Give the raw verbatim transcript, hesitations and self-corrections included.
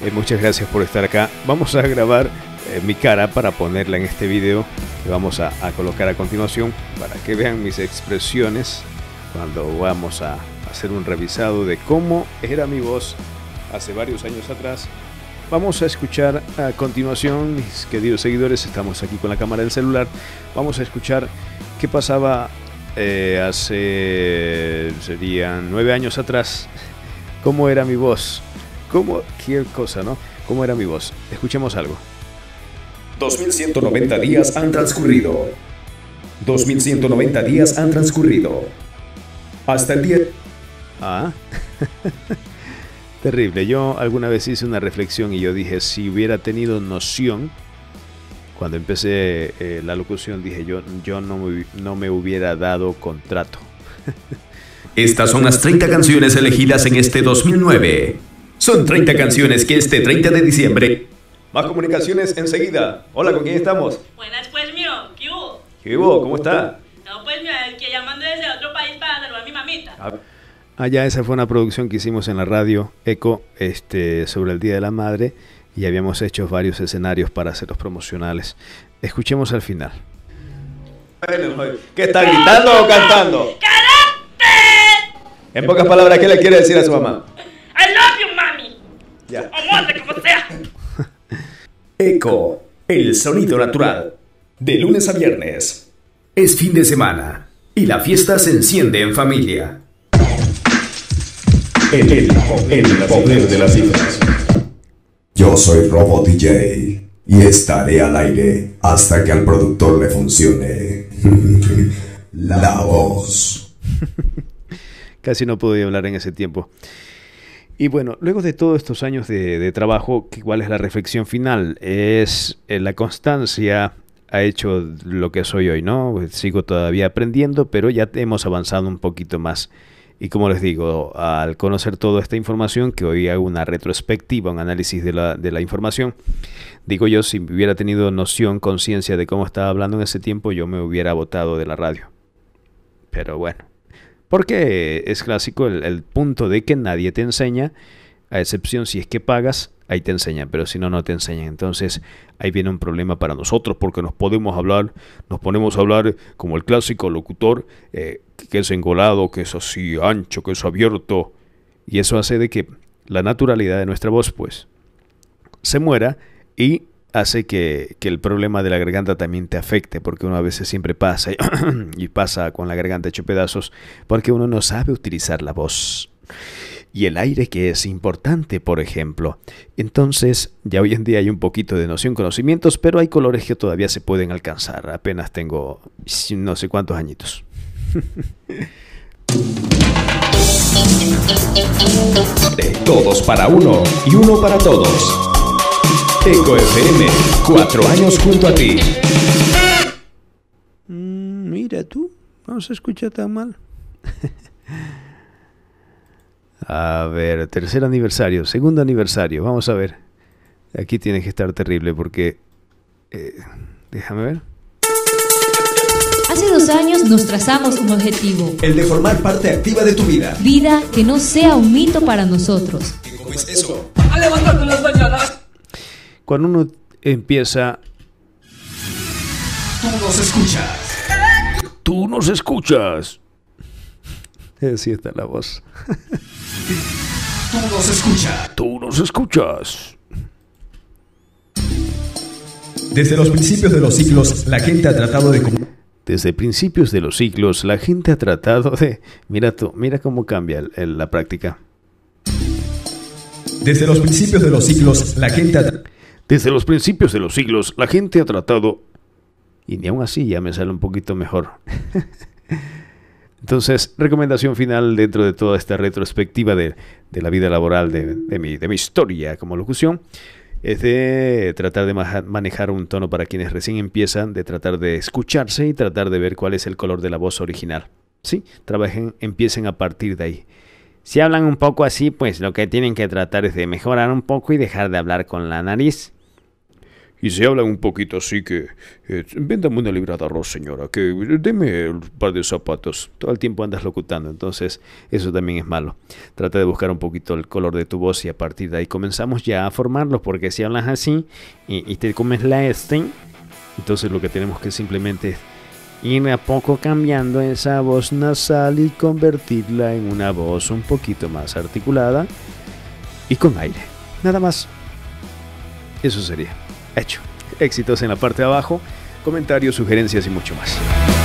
Eh, muchas gracias por estar acá. Vamos a grabar eh, mi cara para ponerla en este video que vamos a, a colocar a continuación para que vean mis expresiones cuando vamos a hacer un revisado de cómo era mi voz hace varios años atrás. Vamos a escuchar a continuación, mis queridos seguidores, estamos aquí con la cámara del celular. Vamos a escuchar qué pasaba eh, hace, serían nueve años atrás. Cómo era mi voz. Cómo, qué cosa, ¿no? Cómo era mi voz. Escuchemos algo. dos mil ciento noventa días han transcurrido. dos mil ciento noventa días han transcurrido. Hasta el día... Ah... Terrible. Yo alguna vez hice una reflexión y yo dije, si hubiera tenido noción, cuando empecé eh, la locución, dije yo, yo no, me, no me hubiera dado contrato. Estas son las treinta canciones elegidas en este dos mil nueve. Son treinta canciones que este treinta de diciembre... Más comunicaciones enseguida. Hola, ¿con quién estamos? Buenas pues, mío. ¿Qué hubo? ¿Qué hubo? ¿Cómo está? No, pues, mira, que llamando desde otro país para saludar a mi mamita. A Allá ah, esa fue una producción que hicimos en la radio Eco este, sobre el Día de la Madre y habíamos hecho varios escenarios para hacer los promocionales. Escuchemos al final. ¿Qué está gritando o cantando? ¡Carácter! En pocas palabras, ¿qué le quiere decir a su mamá? I love you, mami. Ya. O muerte, como sea. Eco, el sonido natural. De lunes a viernes. Es fin de semana y la fiesta se enciende en familia. El, el, el poder de las cifras. Yo soy Robo D J y estaré al aire hasta que al productor le funcione la voz. Casi no podía hablar en ese tiempo. Y bueno, luego de todos estos años de, de trabajo, ¿cuál es la reflexión final? Es eh, la constancia ha hecho lo que soy hoy, ¿no? Sigo todavía aprendiendo, pero ya hemos avanzado un poquito más. Y como les digo, al conocer toda esta información, que hoy hago una retrospectiva, un análisis de la, de la información, digo yo, si hubiera tenido noción, conciencia de cómo estaba hablando en ese tiempo, yo me hubiera botado de la radio. Pero bueno, porque es clásico el, el punto de que nadie te enseña, a excepción si es que pagas, ahí te enseñan, pero si no, no te enseñan. Entonces ahí viene un problema para nosotros, porque nos podemos hablar, nos ponemos a hablar como el clásico locutor, eh, que es engolado, que es así ancho, que es abierto, y eso hace de que la naturalidad de nuestra voz pues se muera y hace que, que el problema de la garganta también te afecte, porque uno a veces siempre pasa y, y pasa con la garganta hecho pedazos, porque uno no sabe utilizar la voz y el aire, que es importante, por ejemplo. Entonces, ya hoy en día hay un poquito de noción, conocimientos, pero hay colores que todavía se pueden alcanzar. Apenas tengo no sé cuántos añitos. De todos para uno y uno para todos. Eco F M, cuatro años junto a ti. Mm, mira tú, no se escucha tan mal. A ver, tercer aniversario, segundo aniversario, vamos a ver. Aquí tiene que estar terrible porque... Eh, déjame ver. Hace dos años nos trazamos un objetivo. El de formar parte activa de tu vida. Vida que no sea un mito para nosotros. ¿Cómo es eso? A levantarte las mañanas. Cuando uno empieza... Tú nos escuchas. Tú nos escuchas. Así está la voz. Tú nos escuchas. Tú nos escuchas. Desde los principios de los siglos, la gente ha tratado de... Desde principios de los siglos, la gente ha tratado de... Mira tú, mira cómo cambia el, el, la práctica. Desde los principios de los siglos, la gente ha... Desde los principios de los siglos, la gente ha tratado... Y ni aún así ya me sale un poquito mejor. Entonces, recomendación final dentro de toda esta retrospectiva de, de la vida laboral, de, de, mi, de mi historia como locución, es de tratar de manejar un tono para quienes recién empiezan, de tratar de escucharse y tratar de ver cuál es el color de la voz original. ¿Sí? Trabajen, empiecen a partir de ahí. Si hablan un poco así, pues lo que tienen que tratar es de mejorar un poco y dejar de hablar con la nariz. Y si hablan un poquito así que, eh, véndame una libra de arroz, señora, que deme un par de zapatos. Todo el tiempo andas locutando, entonces eso también es malo. Trata de buscar un poquito el color de tu voz y a partir de ahí comenzamos ya a formarlo, porque si hablas así y, y te comes la este, entonces lo que tenemos que simplemente es ir a poco cambiando esa voz nasal y convertirla en una voz un poquito más articulada y con aire. Nada más. Eso sería. Hecho. Éxitos en la parte de abajo, comentarios, sugerencias y mucho más.